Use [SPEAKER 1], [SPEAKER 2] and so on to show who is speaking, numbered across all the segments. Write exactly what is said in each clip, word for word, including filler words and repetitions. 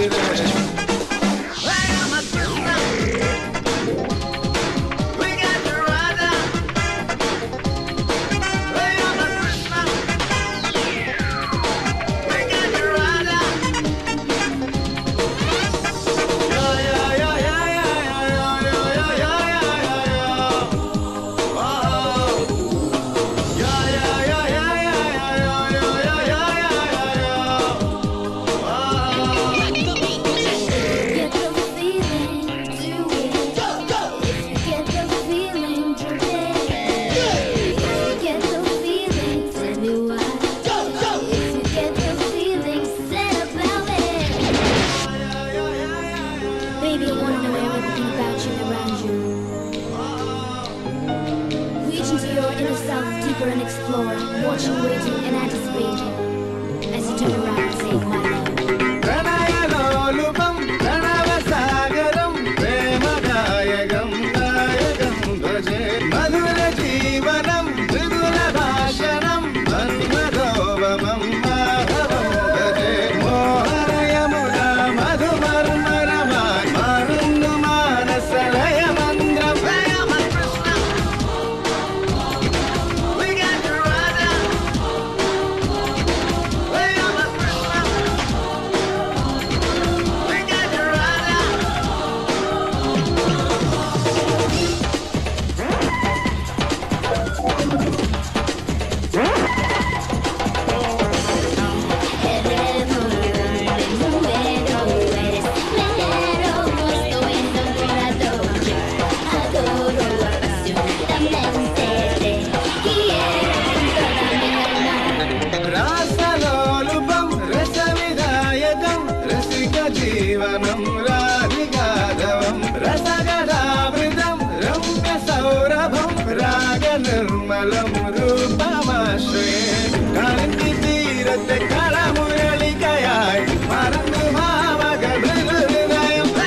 [SPEAKER 1] Baby, I wanna know everything about you and around you. Reach into your inner self deeper and explore, watching, waiting and anticipating as you turn around and say my love.
[SPEAKER 2] जीवनं राधिकाधवं रसगदामृतं रम्यसौरभं रागनिर्मलं रूपमाश्रये कान्तितीरते कलमुरलिकयाय मरन्दु भावगभृहृदयं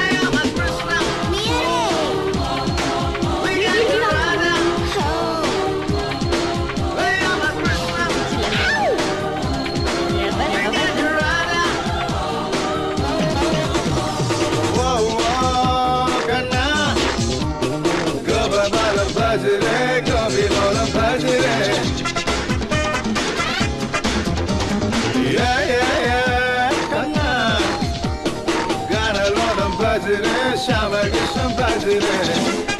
[SPEAKER 2] Yeah, yeah, yeah, Kanna. Got a lot of budget, Shama, get some budget.